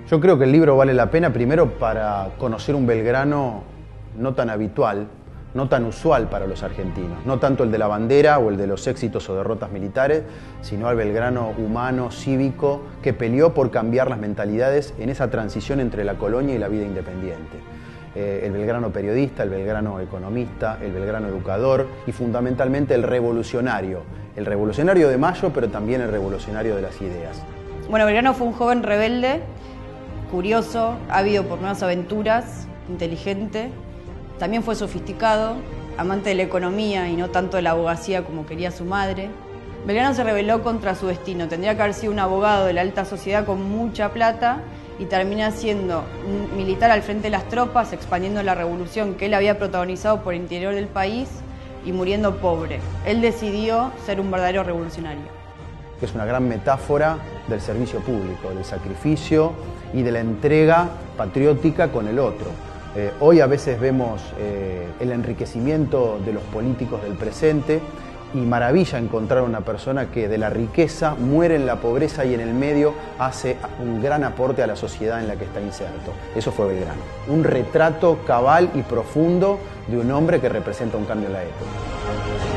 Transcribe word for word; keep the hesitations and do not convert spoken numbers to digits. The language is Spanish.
Yo creo que el libro vale la pena primero para conocer un Belgrano no tan habitual, no tan usual para los argentinos, no tanto el de la bandera o el de los éxitos o derrotas militares, sino al Belgrano humano, cívico, que peleó por cambiar las mentalidades en esa transición entre la colonia y la vida independiente. Eh, el Belgrano periodista, el Belgrano economista, el Belgrano educador y fundamentalmente el revolucionario. El revolucionario de Mayo, pero también el revolucionario de las ideas. Bueno, Belgrano fue un joven rebelde, curioso, ávido por nuevas aventuras, inteligente. También fue sofisticado, amante de la economía y no tanto de la abogacía como quería su madre. Belgrano se rebeló contra su destino. Tendría que haber sido un abogado de la alta sociedad con mucha plata y termina siendo un militar al frente de las tropas, expandiendo la revolución que él había protagonizado por el interior del país y muriendo pobre. Él decidió ser un verdadero revolucionario. Es una gran metáfora del servicio público, del sacrificio y de la entrega patriótica con el otro. Eh, hoy a veces vemos eh, el enriquecimiento de los políticos del presente y maravilla encontrar una persona que de la riqueza muere en la pobreza y en el medio hace un gran aporte a la sociedad en la que está inserto. Eso fue Belgrano. Un retrato cabal y profundo de un hombre que representa un cambio en la época.